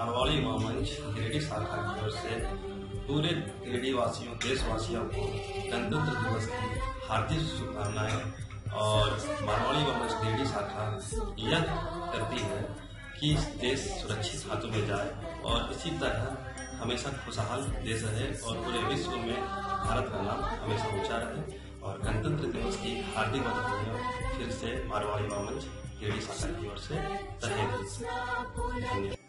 मारवाड़ी युवा मंच गिरिडीह शाखा की ओर से पूरे गिरिडीह वासियों देशवासियों को गणतंत्र दिवस की हार्दिक शुभकामनाएं। और मारवाड़ी युवा मंच गिरिडीह शाखा यह करती है कि देश सुरक्षित हाथों में जाए और इसी तरह हमेशा खुशहाल देश रहे और पूरे विश्व में भारत का नाम हमेशा ऊंचा रहे। और गणतंत्र दिवस की हार्दिक बधाई फिर से मारवाड़ी युवा मंच गिरिडीह शाखा की ओर से धन्यवाद।